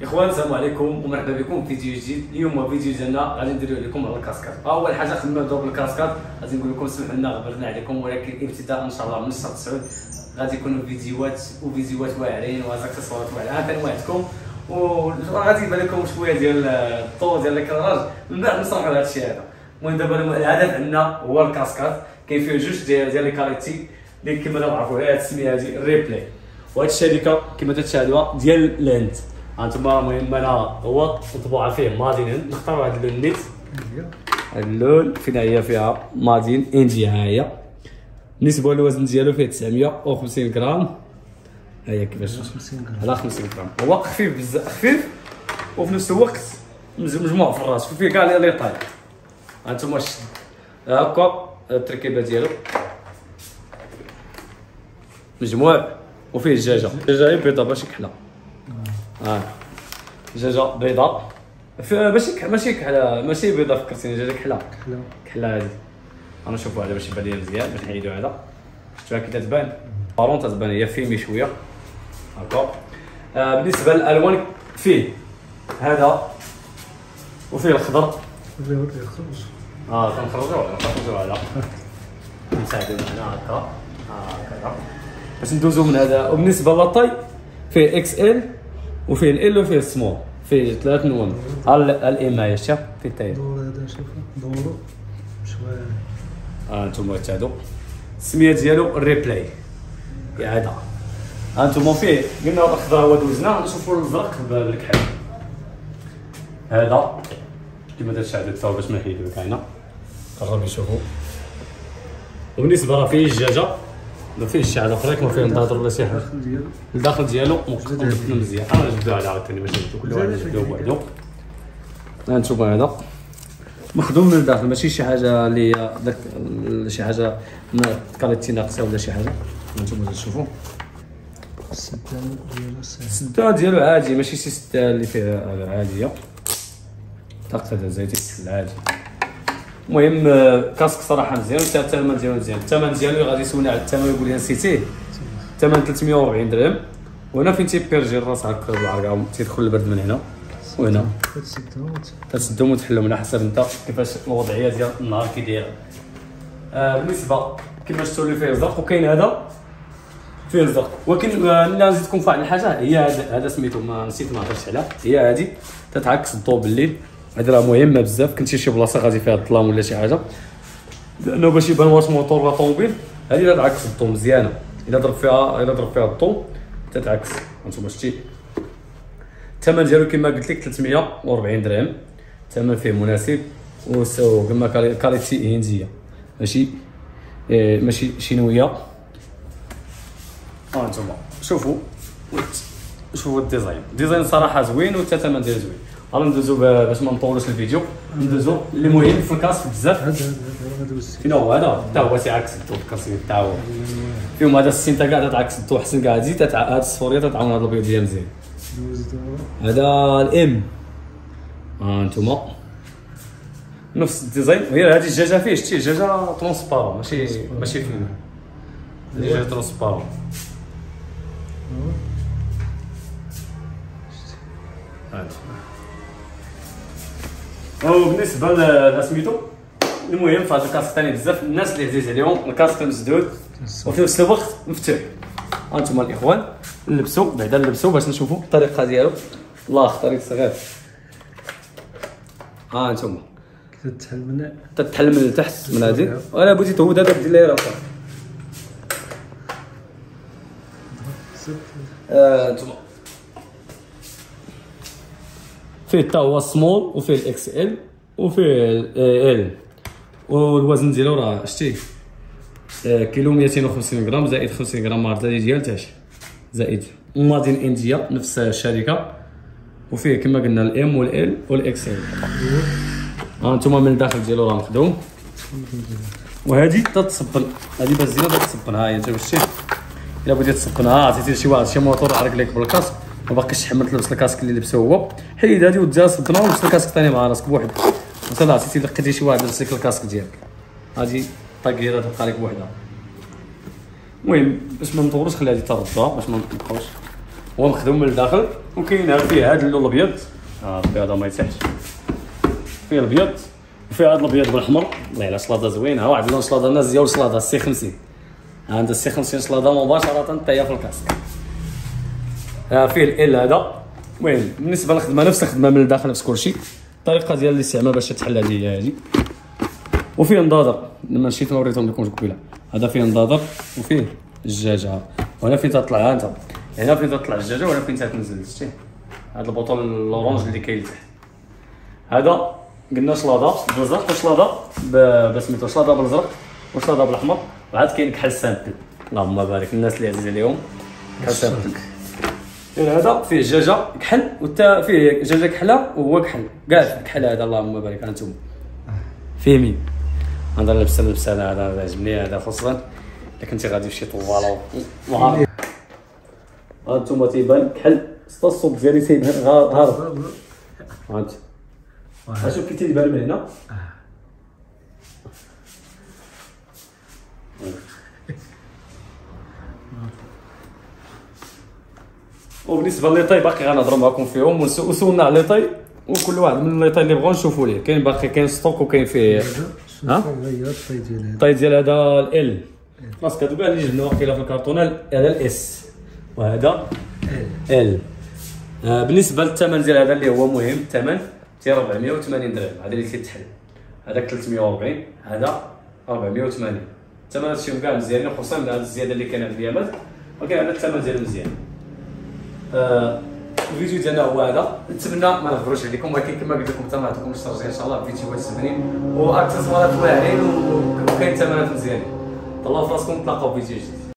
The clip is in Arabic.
اخوان السلام عليكم ومرحبا بكم في فيديو جديد. اليوم فيديو ديالنا غادي نديرو لكم على الكاسكات. اول حاجه خدمنا دروب الكاسكات، غادي نقول لكم سمحوا لنا غبرنا عليكم، ولكن ابتداء ان شاء الله من الشهر 9 غادي يكونوا فيديوهات واعرين واكسسوارات واعرين كنوعدكم، وغادي يبان لكم شويه ديال الطو ديال الكراج من بعد نصرحوا هذا الشيء هذا. المهم دابا الهدف عندنا هو الكاسكات، كاين فيه جوج ديال لي كاليتي اللي كما تعرفوا هذه السميه هذه الريبلاي، وهاد الشركه كما تشاهدوها ديال الهند. هانتوما المهم انا هو مطبوعه فيه مادين هند، نختاروا هاد اللون نيت، هاد اللون فين هي فيها مادين انديا. ها هي بالنسبه للوزن ديالو فيه 950 غرام، ها هي كيفاش 50 غرام على 50 غرام. هو خفيف بزاف، خفيف وفي نفس الوقت مجموع في الراس، فيه كاع لي طاي. هانتوما هاكا التركيبه ديالو مجموع، وفيه الدجاجه بيضاء ماشي كحله. دجاجه بيضاء ماشي كحله، ماشي بيضاء، فكرتيني دجاجه كحله هذه. انا نشوفوا هذا باش يبان لي مزيان، باش نحيدوا هذا. شفتوها كي تتبان بارون، تتبان هي فيمي شويه هكا. بالنسبه للالوان فيه هذا وفيه الخضر. كنخرجوا هذا نساعدوا هنا هكا هكذا باش ندوزو من هذا. وبالنسبه للطاي فيه اكس ال وفيه ال وفيه السمول، فيه ثلاث نوان. الام شوف فيه التايل هذا شوف دورو شويه. انتم تشاهدوا السميه ديالو الريبلاي هذا. انتم فيه قلنا الخضر هو دوزناه، نشوفوا الازرق بالكحل. هذا كما تشاهدوا حتى باش ما نحيدو كاينه، قربوا يشوفوا. وبالنسبه راه فيه الدجاجه، ما فيهش شي حاجه اخرى، ما فيه نضاضر ولا شي حاجه. الداخل ديالو مقطع مزيان. انا جبدو هذا عاوتاني باش نجبدو كل واحد جبدوه بوحدو. هانتوما هذا مخدوم من الداخل، ماشي شي حاجه اللي هي داك شي حاجه كاليتي ناقصه ولا شي حاجه. هانتوما تشوفوا السده ديالو عادي، ماشي شي سده اللي فيها عاديه، طاقه هذا زيتي العادي. المهم كاسك صراحه مزيان، الثمن ديالو مزيان. الثمن ديالو غادي يسولني على الثمن يقول لي نسيتيه. الثمن 340 درهم، وهنا فين تيبيرجي الراس هكا بالعرقه، تيدخل البرد من هنا وهنا تسدهم وتحلهم على حسب انت كيفاش الوضعيه ديال النهار كي دايره. بالنسبه كما شفتوا لي فيه الزرق، وكاين هذا فيه الزرق. ولكن الا نزيدكم في واحد الحاجه، هي هذا سميتو ما نسيت، ما هضرتش عليها، هي هذه تتعكس الضوء بالليل. هذه راه مهمه بزاف، كنتي شي بلاصه غادي فيها الظلام ولا شي حاجه، لانه باش يبان واش موتور ولا طوموبيل، هذه تتعكس الضوء مزيانه. الا ضرب فيها الضوء تتعكس. هانتوما شتي الثمن ديالو كما قلت لك 340 درهم، الثمن فيه مناسب، وكما كاليتي هنديه ماشي شينويه. هانتوما شوفوا الديزاين صراحه زوين، والثمن ديالو زوين. غادي ندوزو باش ما نطولوش الفيديو، ندوزو اللي مهم في الكاسك بزاف. فين هو هذا؟ حتى هو تيعكس الضوء، الكاسك حتى هو فيهم هذا السين تا كاع تتعكس الضوء حسن كاع. هاد هاد الصوريه تتعاون هاد الابيض ديال مزيان. هذا الام. هانتوما نفس الديزاين، هي هذه الدجاجه فيه شتي دجاجه ترونسبارون، ماشي فين دجاجه ترونسبارون. وبالنسبه لسميتو المهم في هذا الكاسك ثاني بزاف الناس اللي عزيز عليهم الكاسك مسدود وفي نفس الوقت مفتوح. هانتوما الاخوان نلبسوا باش نشوفوا الطريقه ديالو. الله طريق صغير. هانتوما تتحل من التحت من هذه، وانا بغيتي تعود هذا دير لي راسك. هانتوما فيه حتى هو سمول، وفيه الاكس ال، وفيه ال، والوزن ديالو راه شتي كيلو 250 غرام زائد 50 غرام معرضه ديال تاش زائد مادين انديا نفس الشركه. وفيه كما قلنا الام والال والاكس ال. هانتوما من الداخل ديالو راه مخدوم، وهذه تتصبن، هذه باش زينه تتصبن. ها هي انت شتي، الا بغيتي تصبنها عطيتي لشي واحد شي موتور عرق لك بالكاسك، ما باقيش تحمل تلبس الكاسك اللي لبسو هو، حيد هذه وديها صبنها ولبس الكاسك ثاني مع راسك بوحدك. مثلا عطيتي لقيتي شي واحد لبس لك الكاسك ديالك، هذه طاكيره تبقى لك بوحدها. المهم باش ما نطولوش خلي هذه تردها باش ما نبقاوش. هو مخدوم من الداخل، وكاين فيه هذا اللون الابيض، الابيض ما يتحش، فيه الابيض وفيه هذا الابيض والاحمر. والله الا شلاضه زوينه. واحد اللون شلاضه الناس ديال شلاضه سي 50، عندها السي 50 شلاضه مباشره حتى هي في الكاسك. فيه ال هذا. المهم بالنسبه للخدمه نفس الخدمه من الداخل نفس كلشي. الطريقه ديال الاستعمال باش تحل هذه هي هذه. وفيه نضاضر، لما مشيت ما وريتهم لكم قبيله. هذا فيه نضاضر وفيه الدجاجه، وهنا فين تطلع انت، هنا فين تطلع الدجاجه وهنا فين تنزل. شتي هذا البوطون الاورانج اللي كاين لتحت، هذا قلنا شلاضه بالازرق وشلاضه بسميتو شلاضه بالازرق وشلاضه بالاحمر. وعاد كاين كحل سامبل، اللهم بارك الناس اللي عزيز عليهم كحل سامبل. هذا فيه دجاجه كحل وتا فيه دجاجه كحله وهو كحل كاع في الكحل هذا، اللهم بارك انتم فهمي. هذا لبس انا هذا عجبني هذا خصوصا الا كنتي غادي في شي طوالو مهار. ها انتم تيبان كحل ستا الصوب ديالي تيبان هارب. هانت شوف كي تيبان من هنا. وبالنسبه لي طاي باقي غنهضروا معكم فيهم وسولنا على لي طاي، وكل واحد من لي طاي اللي بغاو نشوفوا ليه. كاين باقي كاين ستوك وكاين فيه الطاي ديال هذا ال خلاص. هادو كاع اللي جبنا واقيلا في الكرتونه هذا الاس وهذا ال. بالنسبه للثمن ديال هذا اللي هو مهم، الثمن ديال 480 درهم. هذا اللي كيتحل هذاك 340 هذا 480. الثمن هادشي كاع مزيانين خصوصا من هذه الزياده اللي كان عند اليامات، ولكن هذا الثمن ديالو مزيان. الفيديو ديالنا هو هذا. نتمنى ما نهضروش عليكم، ولكن كما قلت لكم حتى ما عطيكمش الترجيح ان شاء الله. فيديوهات زوينين واكسسوارات واعرين وكاين ثمنات مزيانين. تهلاو في راسكم، نتلاقاو في فيديو جديد.